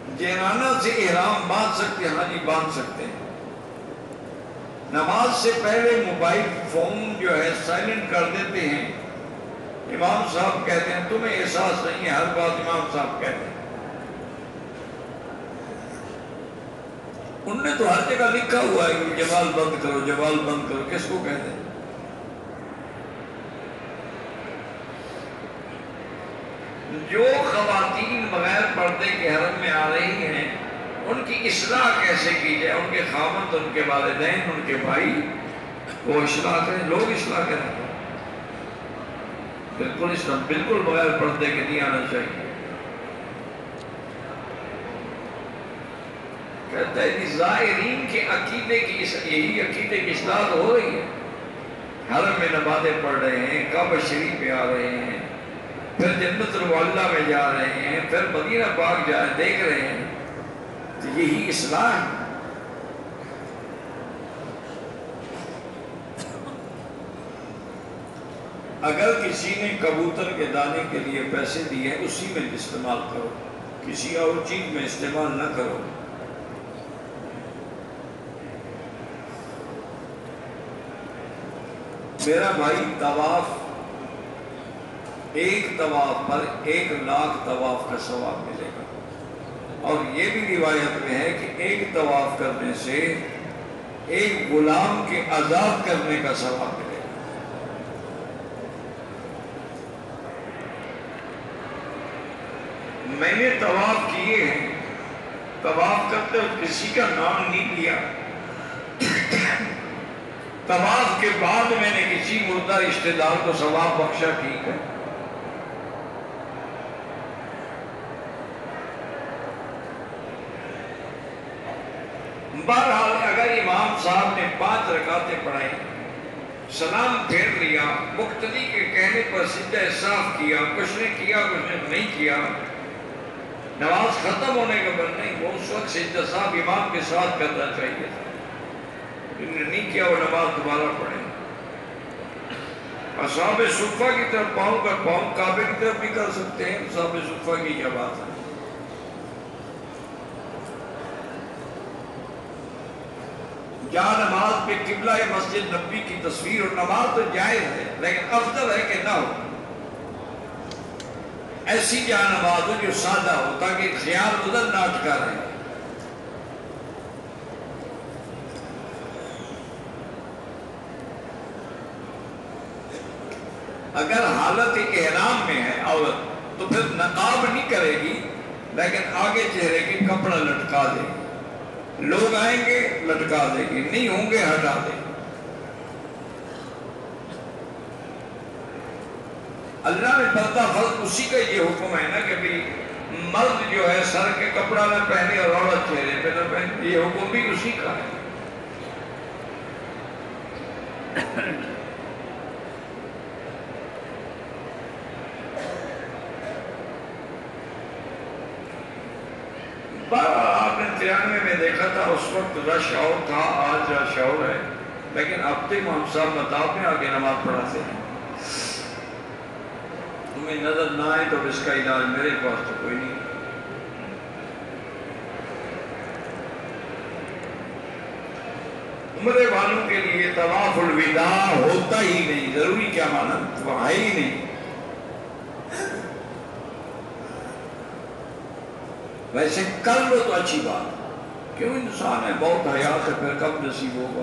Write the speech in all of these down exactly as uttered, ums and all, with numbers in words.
جنانہ سے احرام باندھ سکتے ہیں؟ ہاں جی باندھ سکتے ہیں۔ نماز سے پہلے موبائل فون جو ہے سائلنٹ کر دیتے ہیں، امام صاحب کہتے ہیں تمہیں احساس نہیں ہے، ہر بات امام صاحب کہتے ہیں۔ انہوں نے تو ہر جگہ لکھا ہوا ہے کہ جوال بند کرو، جوال بند کرو، کس کو کہتے ہیں؟ جو خواتین بغیر پردے کے حرم میں آ رہی ہیں ان کی اصلاح کیسے کی جائے؟ ان کے خاوند، ان کے والدین، ان کے بھائی وہ اصلاح کریں، لوگ اصلاح کریں۔ بالکل اسلام بالکل بغیر پردے کے نہیں آنا چاہیے۔ کہتا ہے زائرین کے عقیدے کی یہی عقیدے کی اصلاح تو ہو رہی ہے، حرم میں نمازیں پڑھ رہے ہیں، کعبہ شریف پہ آ رہے ہیں، پھر جنت المعلیٰ میں جا رہے ہیں، پھر مدینہ پاک جا دیکھ رہے ہیں، تو یہی اصلاح ہے۔ اگر کسی نے کبوتر کے دانے کے لیے پیسے دیے اسی میں استعمال کرو، کسی اور چیز میں استعمال نہ کرو۔ میرا بھائی طواف، ایک طواف پر ایک لاکھ طواف کا ثواب ملے گا، اور یہ بھی روایت میں ہے کہ ایک طواف کرنے سے ایک غلام کے آزاد کرنے کا ثواب ملے گا۔ میں نے طواف کیے ہیں، طواف کرتے وقت کسی کا نام نہیں لیا، طواف کے بعد میں نے کسی مردہ رشتہ دار کو ثواب بخشا، ٹھیک ہے۔ بہرحال اگر امام صاحب نے پانچ رکعتیں پڑھائی، سلام پھیر لیا، مقتدی کے کہنے پر سجدہ صاف کیا، کچھ نے کیا کچھ نے نہیں کیا، نماز ختم ہونے کے بعد نہیں، وہ اس وقت سجدہ صاحب امام کے ساتھ کرنا چاہیے تھا، انہوں نے نہیں کیا، وہ نماز دوبارہ پڑھے۔ اصحاب صفہ کی طرف پاؤں کر پاؤں کعبے کی طرف بھی کر سکتے ہیں، اصحاب صفہ کی کیا بات ہے۔ جہاں نماز پہ قبلہ مسجد نبی کی تصویر اور نماز تو جائز ہے، لیکن افضل ہے کہ نہ ہو، ایسی جہاں نماز ہو جو سادہ ہو تاکہ خیال ادھر نہ اٹکا رہے۔ اگر حالت احرام میں ہے عورت تو پھر نقاب نہیں کرے گی، لیکن آگے چہرے کے کپڑا لٹکا دے گی، لوگ آئیں گے لٹکا دے گی، نہیں ہوں گے ہٹا دے گی۔ اللہ نے پردہ فرض اسی کا یہ حکم ہے نا کہ بھی مرد جو ہے سر کے کپڑا نہ پہنے اور عورت چہرے پہ نہ پہنے، یہ حکم بھی اسی کا ہے۔ بارہ آپ نے ترانوے میں دیکھا تھا، اس وقت رش اور تھا، آج رش اور ہے، لیکن اب تک ہم صاحب مطاب میں آگے نماز پڑھاتے ہیں۔ تمہیں نظر نہ آئے تو اس کا علاج میرے پاس تو کوئی نہیں۔ عمرے والوں کے لیے طواف الوداع ہوتا ہی نہیں، ضروری کیا مانا، وہ ہے ہی نہیں۔ ویسے کر لو تو اچھی بات، کیوں انسان ہے بہت حیات ہے، پھر کب نصیب ہوگا۔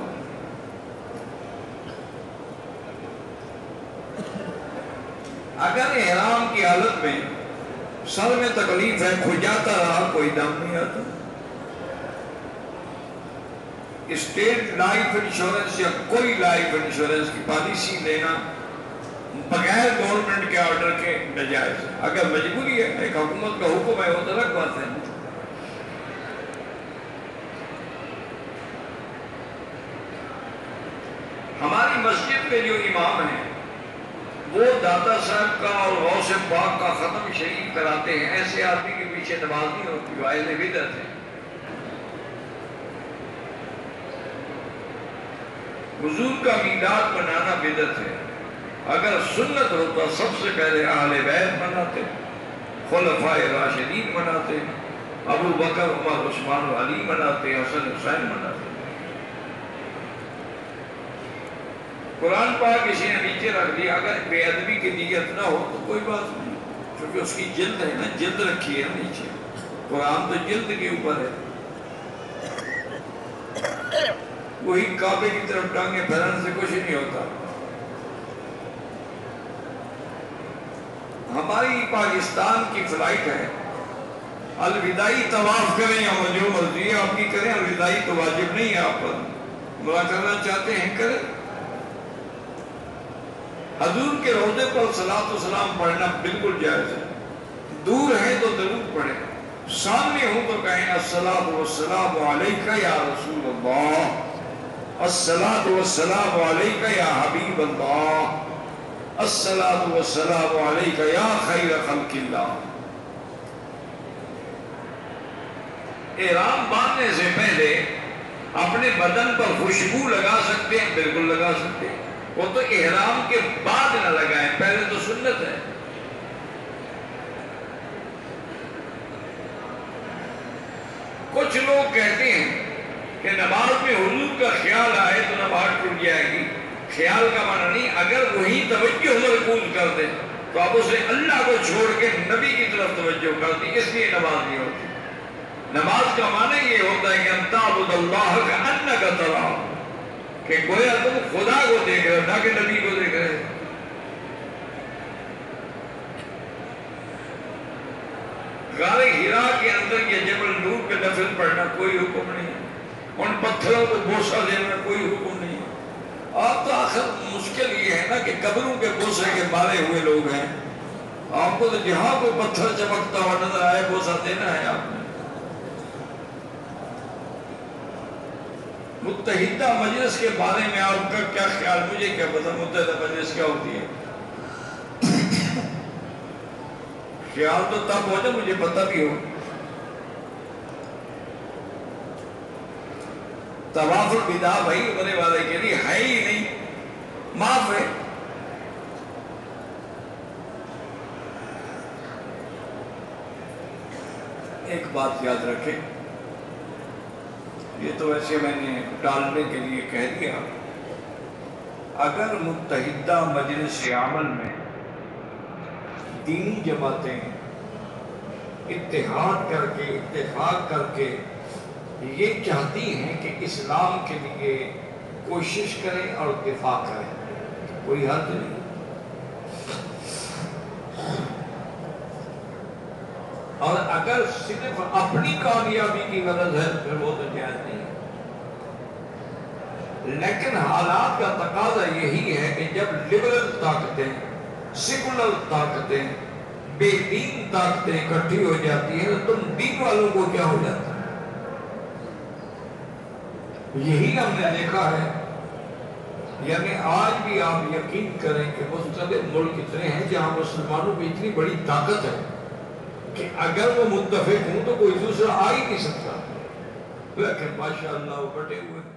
اگر احرام کی حالت میں سر میں تکلیف ہے، کھجاتا رہا، کوئی دم نہیں آتا، اسٹیٹ لائف انشورنس یا کوئی لائف انشورنس کی پالیسی لینا بغیر گورنمنٹ کے آرڈر کے ناجائز ہے۔ اگر مجبوری ہے، ایک حکومت کا حکم ہے، وہ تو الگ بات ہے۔ ہماری مسجد میں جو امام ہیں وہ داتا صاحب کا اور غوث پاک کا ختم شریف کراتے ہیں، ایسے آدمی کے پیچھے نماز نہیں ہوتی، وہ اہل بدعت ہے۔ حضور کا میلاد منانا بدعت ہے۔ اگر سنت ہوتا سب سے پہلے اہل بیت مناتے، خلفائے راشدین مناتے، ابو بکر عمر عثمان و علی مناتے ہیں، حسن حسین مناتے ہیں۔ قرآن پاک کسی نے نیچے رکھ دیا، اگر بے ادبی کی نیت نہ ہو تو کوئی بات نہیں، کیونکہ اس کی جلد ہے نا، جلد رکھی ہے نیچے، قرآن تو جلد کے اوپر ہے، وہی کعبے کی طرف ٹانگیں پھیلانے سے کچھ نہیں ہوتا۔ ہماری پاکستان کی فلائٹ ہے، الوداعی طواف کریں یا جو مرضی آپ کی کریں، الوداعی تو واجب نہیں ہے، آپ پر عمرہ کرنا چاہتے ہیں کریں۔ حضور کے روضے پر صلاۃ و سلام پڑھنا بالکل جائز ہے، دور ہے تو ضرور پڑھیں، سامنے ہوں تو کہیں الصلاۃ والسلام علیک یا رسول اللہ، الصلاۃ والسلام علیک یا حبیب اللہ، الصلاۃ والسلام علیک یا خیر خلق اللہ۔ احرام باندھنے سے پہلے اپنے بدن پر خوشبو لگا سکتے ہیں، بالکل لگا سکتے ہیں، وہ تو احرام کے بعد نہ لگائیں، پہلے تو سنت ہے۔ کچھ لوگ کہتے ہیں کہ نماز میں حضور کا خیال آئے تو نماز ٹوٹ جائے گی، خیال کا معنی نہیں، اگر وہی توجہ مرکوز کر دیں تو آپ اسے اللہ کو چھوڑ کے نبی کی طرف توجہ کر دی، اس لیے نماز نہیں ہوتی۔ نماز کا معنی یہ ہوتا ہے کہ ان تعبد اللہ کأنک تراہ، کہ گویا تم خدا کو دیکھ رہے ہو نہ کہ نبی کو دیکھ رہے ہو۔ غار ہرا کے اندر یہ جبل نور پہ نفل پڑھنا کوئی حکم نہیں ہے، ان پتھروں کو بوسہ دینا کوئی حکم نہیں ہے۔ آپ تو آخر مشکل یہ ہے نا کہ قبروں کے بوسے کے مارے ہوئے لوگ ہیں، آپ کو تو جہاں کوئی پتھر چمکتا ہوا نظر آئے بوسہ دینا ہے آپ نے۔ متحدہ مجلس کے بارے میں آپ کا کیا خیال، مجھے کیا پتا متحدہ مجلس کیا ہوتی ہے؟ خیال تو تب ہو جب مجھے پتہ بھی ہو۔ طواف الوداع بھائی عمرے والے کے لیے ہے ہی نہیں، معاف ہے۔ ایک بات یاد رکھیں، یہ تو ویسے میں نے ٹالنے کے لیے کہہ دیا، اگر متحدہ مجلس عمل میں دینی جماعتیں اتحاد کر کے اتفاق کر کے یہ چاہتی ہیں کہ اسلام کے لیے کوشش کریں اور دفاع کریں، کوئی حد نہیں۔ اور اگر صرف اپنی کامیابی کی غرض ہے پھر وہ تو جائز نہیں ہے۔ لیکن حالات کا تقاضا یہی ہے کہ جب لبرل طاقتیں، سیکولر طاقتیں، بے دین طاقتیں اکٹھی ہو جاتی ہیں تو تم دین والوں کو کیا ہو جاتا ہے؟ یہی ہم نے دیکھا ہے، یعنی آج بھی آپ یقین کریں کہ مختلف ملک اتنے ہیں جہاں مسلمانوں کی اتنی بڑی طاقت ہے کہ اگر وہ متفق ہوں تو کوئی دوسرا آ ہی نہیں سکتا، لیکن ماشاءاللہ وہ بٹے ہوئے